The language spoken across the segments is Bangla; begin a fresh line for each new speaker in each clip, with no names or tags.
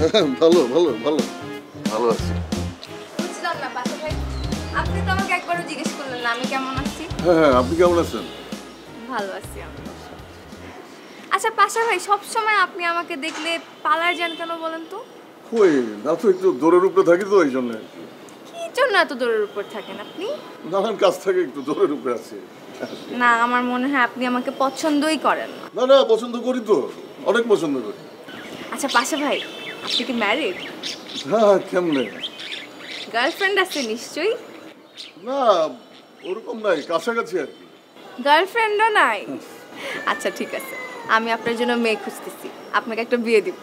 ভালো ভালো ভালো ভালো আছি।
বুঝলাম না পাশা ভাই, আপনি তো আমাকে একবারও জিজ্ঞেস করলেন না আমি কেমন আছি।
হ্যাঁ, আপনি কেমন আছেন?
ভালো আছি আমি। আচ্ছা পাশা ভাই, সবসময় আপনি আমাকে দেখলে পালার যান কেন বলেন তো?
কই না তো, একটু দৌড়ের উপরে থাকি তো এই জন্য।
কি জন্য এত দূরের উপর থাকেন আপনি?
নানান কাজ থাকে, একটু দৌড়ের উপরে আছি।
না, আমার মনে হয় আপনি আমাকে পছন্দই করেন না।
না না, পছন্দ করি তো, অনেক পছন্দ করি।
আচ্ছা পাশা ভাই, আপনি কি ম্যারিড?
হ্যাঁ, কেমনে?
গার্লফ্রেন্ড আছে নিশ্চয়ই?
না, ওরকম নাই, কাছাকাছি আর কি।
গার্লফ্রেন্ডও নাই? আচ্ছা ঠিক আছে, আমি আপনার জন্য মেয়ে খুঁজতেছি, আপনাকে একটা বিয়ে দিব।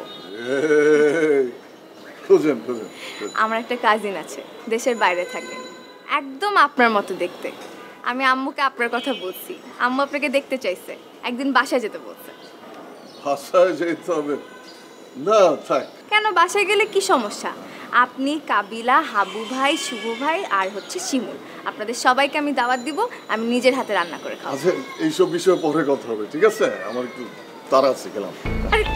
খোঁজেন খোঁজেন।
আমার একটা কাজিন আছে, দেশের বাইরে থাকে, একদম আপনার মতো দেখতে। আমি আম্মুকে আপনার কথা বলছি, আম্মু আপনাকে দেখতে চাইছে, একদিন বাসায় যেতে বলছে।
বাসায় যেতে হবে? না থাক।
কেন, বাসায় গেলে কি সমস্যা? আপনি, কাবিলা, হাবু ভাই, শুভ ভাই আর হচ্ছে শিমুল, আপনাদের সবাইকে আমি দাওয়াত দিব, আমি নিজের হাতে রান্না করে খাবো।
আচ্ছা, এইসব বিষয়ে পরে কথা হবে, ঠিক আছে? আমার একটু তাড়া আছে, গেলাম।
আরে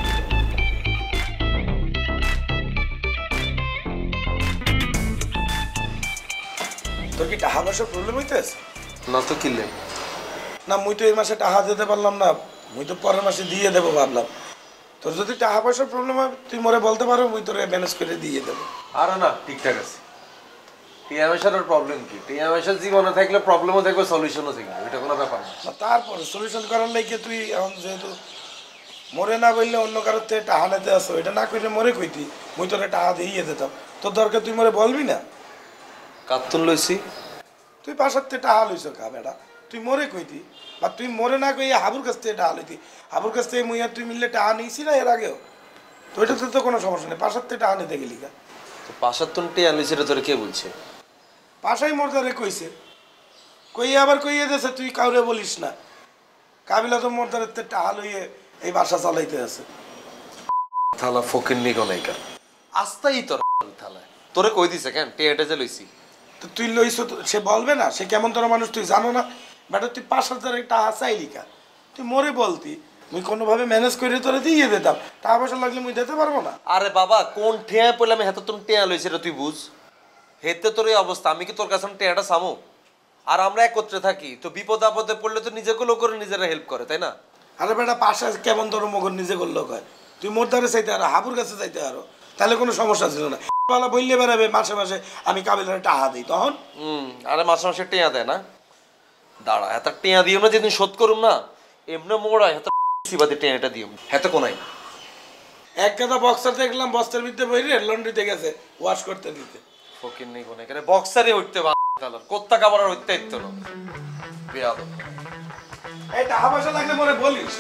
তোর কি টাকা পয়সার প্রবলেম হইতেছে?
না তো কিনলে
না, মুই তো এই মাসে টাকা দিতে পারলাম না, মুই তো পরের মাসে দিয়ে দেবো ভাবলাম। তোর যদি টাকা পয়সার প্রবলেম হয় তুই মরে বলতে পারো, মুই তোর ম্যানেজ করে দিয়ে দেবো।
আরে না, ঠিকঠাক আছে। টিএমএসের প্রবলেম কি? টিএমএসের জীবনে থাকলে প্রবলেমও থাকবে, সলিউশনও থাকবে, এটা কোনো ব্যাপার না।
তারপরে সলিউশন করার লাগে তুই এখন যেহেতু মরে না বললে অন্য কারোর থেকে টাকা নিতে আসো, এটা না করে মরে কইতি মুই তোরে টাকা দিয়ে দিতাম। তোর দরকার তুই মরে বলবি না?
কাত্তুন লইছি
তুই পাশার থেকে টাকা লইছ কা বেটা? তুই মরে কইতি, বা তুই মরে না কই হাবুর কাছ থেকে টাকা লইতি। হাবুর কাছ থেকে মুই আর তুই মিললে টাকা নিয়েছি না এর আগেও? তো এটাতে তো কোনো সমস্যা নেই, পাশার থেকে টাকা নিতে গেলি কা?
তো 75 টিয়া লইছি, এটা তোরে কে বলছে?
পাশাই মোরদারে কইছে, কই আবার কইয়ে দেছে তুই কাউরে বলিস না। কাবিলা তো মোরদারের থেকে টাকা লইয়ে এই বাসা চালাইতে আছে।
থালা ফকির নিগো নাইকা আস্তাই তোর থালা তোরে কই দিছে কেন টিয়াটা যে লইছি?
তো তুই লইছ তো সে বলবে না সে কেমন তোর মানুষ তুই জানো না? বেটা তুই 5,000 টাকা চাইলি কা? তুই মরে বলতি, মুই কোনোভাবে ম্যানেজ করে তোরে দিয়ে দিতাম। টাকা পয়সা লাগলে মুই দিতে পারবো না?
আরে বাবা, কোন টিয়া পড়লে আমি হেতে তুমি টিয়া লইছি এটা তুই বুঝ। হেতে তোর এই অবস্থা, আমি কি তোর কাছে টিয়াটা সামু? আর আমরা একত্রে থাকি, তো বিপদ আপদে পড়লে তো নিজেগুলো করে নিজেরা হেল্প করে, তাই না?
আরে বেটা পাশা কেমন তোর মগর নিজে করলো কয়? তুই মোর দ্বারে চাইতে আরো, হাবুর কাছে চাইতে আরো, তাহলে কোনো সমস্যা ছিল না। বলা বললে বেড়াবে মাসে মাসে আমি কাবিলারে টাকা দিই তখন।
আরে মাসে মাসে টিয়া দেয় না? দাঁড়া, এত টিয়া দিও না, যেদিন শোধ করুম না এমনি মোড়া এত সিবাদে টিয়াটা দিও হেতে কোনাই।
এক কথা বক্সার দেখলাম বস্তার ভিতরে বইরে লন্ড্রিতে গেছে ওয়াশ করতে দিতে।
ফকির নেই কোনাই কেন বক্সারে উঠতে বালার কোত্তা কাবার উঠতে ইত্তো না বেয়াদ।
এই টাকা পয়সা লাগলে মরে বলিস।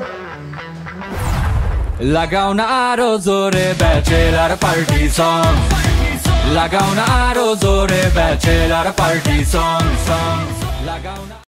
লাগাও না আরো জোরে ব্যাচেলার পার্টি সং, লাগাও না আরো জোরে ব্যাচেলার পার্টি সং, লাগাও না।